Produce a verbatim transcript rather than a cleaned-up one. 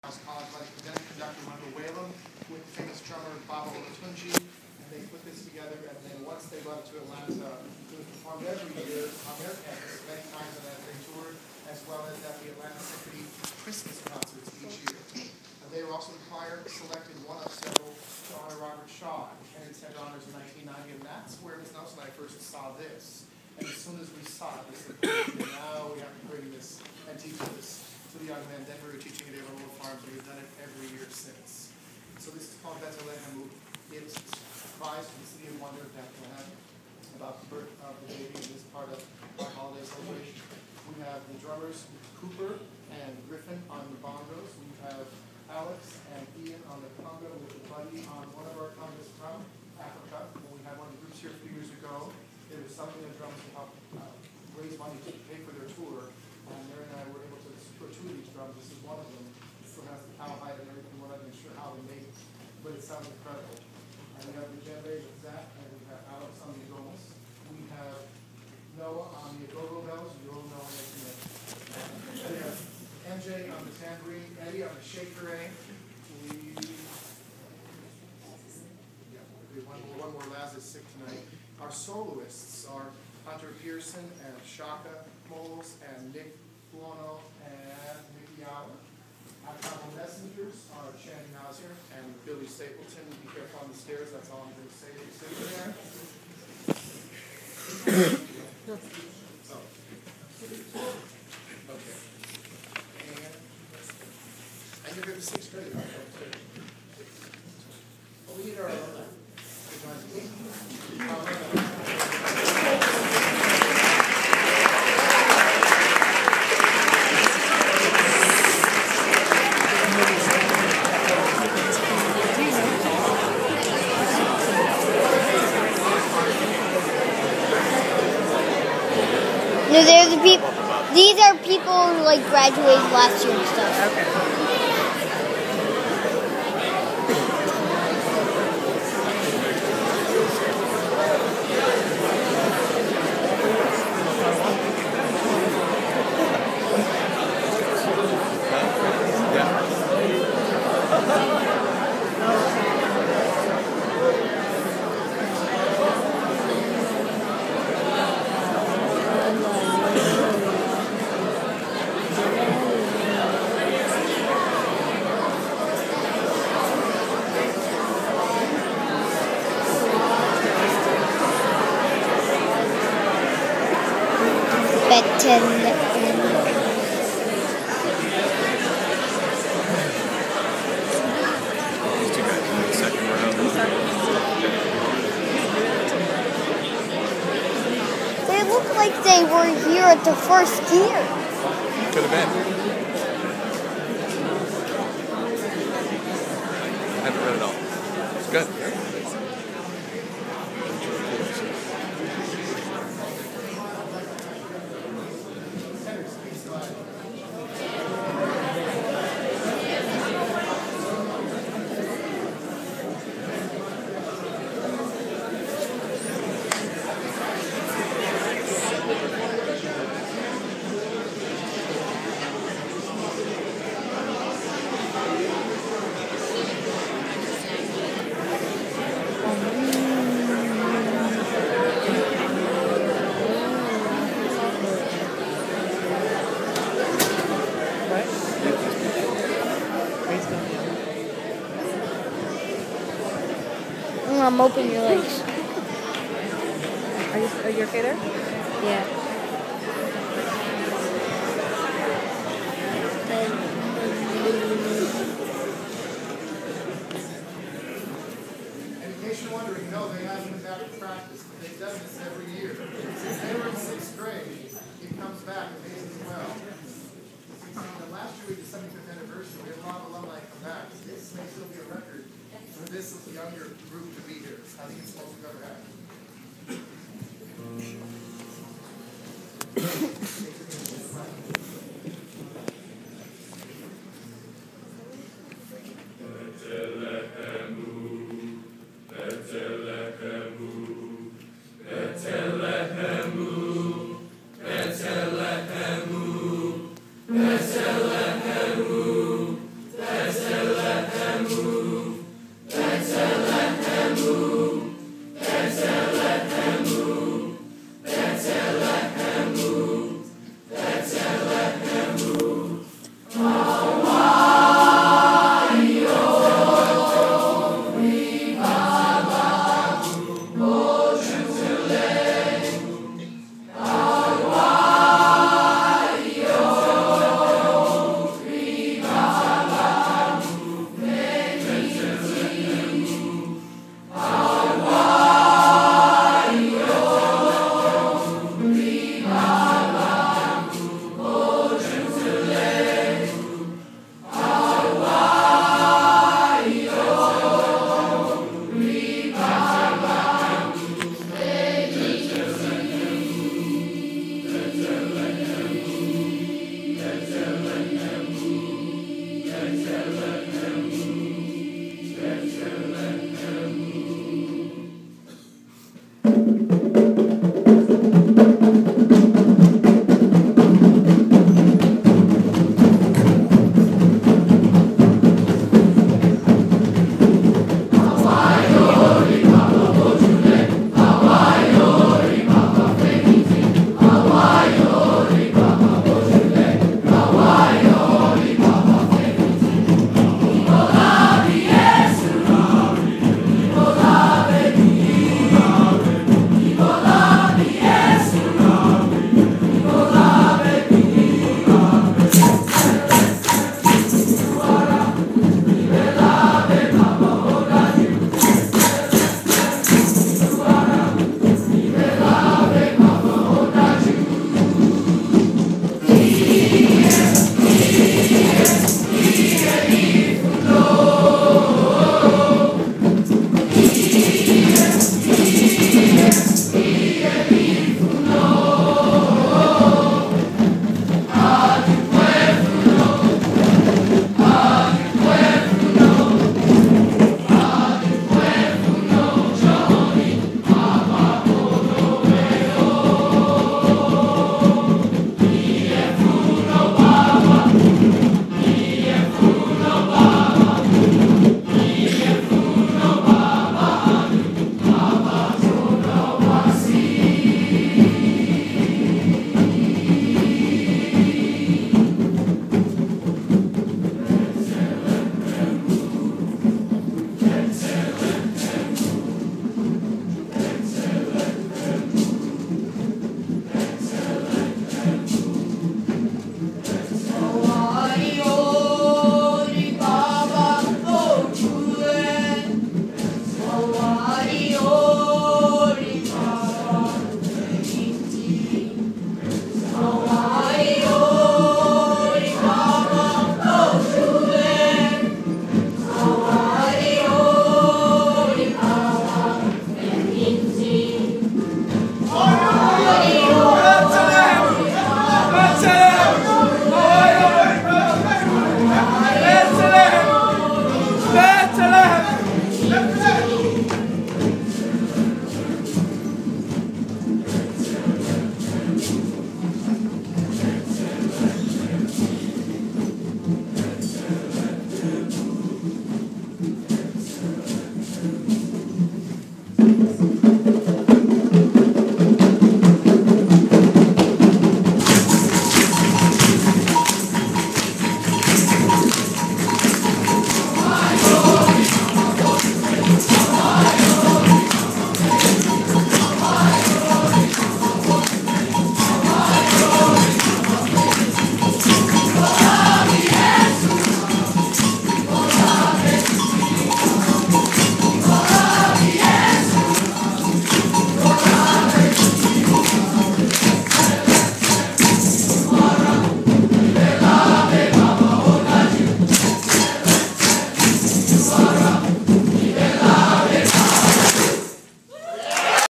College Athletic Conductor Wendell Whalum with the famous drummer Baba Olatunji, and they put this together. And then once they brought it to Atlanta, it was performed every year on their campus, many times on that they toured, as well as at the Atlanta Symphony Christmas concerts each year. And they were also the choir selected one of several to honor Robert Shaw at Kennedy Center Honors in nineteen ninety, and that's where Miz Nelson and I first saw this. And as soon as we saw it, we said, now we have to bring this and teach this to the young men. Then we were teaching it at Little Farms, and we've done it every year since. So this is called Bethlehem. It applies to the city of wonder of Bethlehem, about the birth of the baby in this part of our holiday celebration. We have the drummers Cooper and Griffin on the bongos. We have Alex and Ian on the conga with the buddy on one of our congas from Africa. When we had one of the groups here a few years ago, they were selling their drums to help uh, raise money to pay for their tour. And Mary and I were able to secure two of these drums. This is one of them. It still has the cowhide and everything. We're not even sure how they made it, but it sounds incredible. And we have the djembe with Zach, and we have Alex on the gomas. We have Noah on the go-go bells. You'll know when they come in. We have M J on the tambourine, Eddie on the shaker. We yeah, one more, one more Laz is sick tonight. Our soloists are Hunter Pearson and Shaka Moles and Nick Buono and Mickey Allen. Our couple messengers are Shannon Nasir and Billy Stapleton. Be careful on the stairs, that's all I'm going to say. They're sitting there. So, okay. And, and you're going to sixth grade. Well, we need our alumni. No, they're the people. These are people who like graduated last year and stuff. Okay. They look like they were here at the first year. Could have been. I haven't read it all. It's good. I'm opening your legs. Are you, are you okay there? Yeah. And in case you're wondering, no, they haven't been back to practice, but they've done this every year. Since they were in sixth grade, it comes back amazing as well. And last year we did the seventy-fifth anniversary. We had a lot of alumni come back. This may still be a record for this younger group to be here. I think it's the most we've ever had.